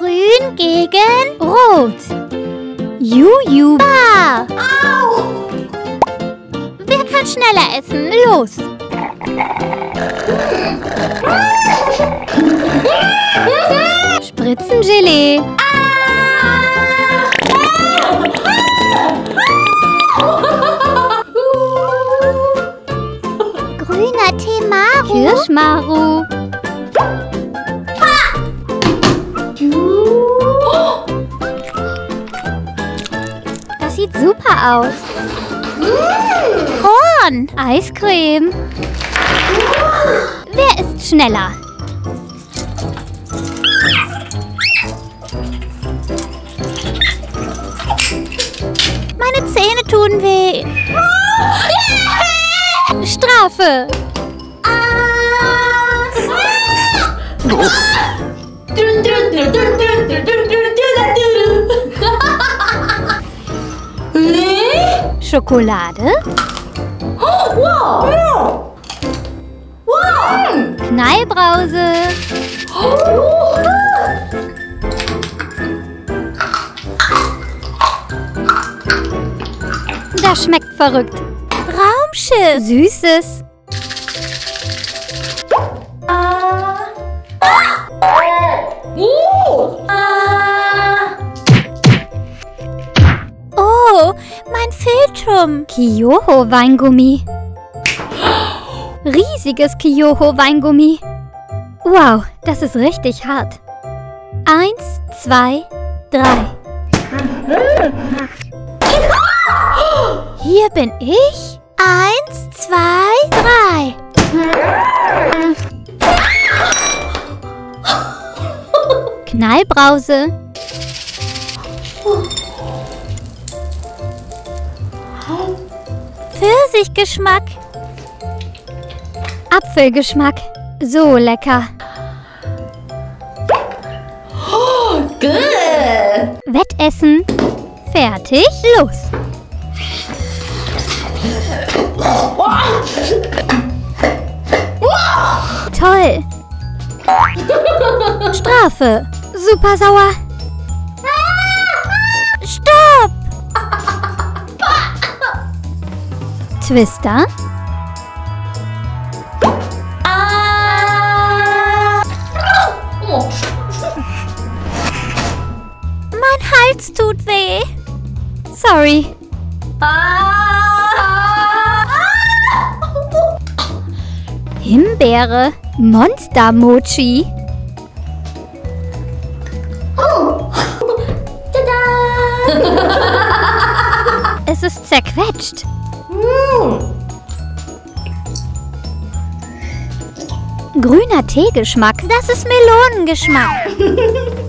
Grün gegen Rot. Juju. Ah. Wer kann schneller essen? Los. Spritzengelee. Grüner Tee Maru. Kirschmaru. Das sieht super aus. Korn. Eiscreme. Wer ist schneller? Meine Zähne tun weh. Strafe. Schokolade. Knallbrause. Das schmeckt verrückt. Raumschiff. Süßes. Oh, mein Filtrum. Kyoho-Weingummi. Riesiges Kyoho-Weingummi. Wow, das ist richtig hart. 1, 2, 3. Hier bin ich. 1, 2, 3. Knallbrause. Pfirsichgeschmack. Apfelgeschmack. So lecker. Good. Wettessen. Fertig. Los. Toll. Strafe. Super sauer. Stopp. Twister. Mein Hals tut weh. Sorry. Himbeere. Monster-Mochi. Es ist zerquetscht. Grüner Teegeschmack. Das ist Melonengeschmack.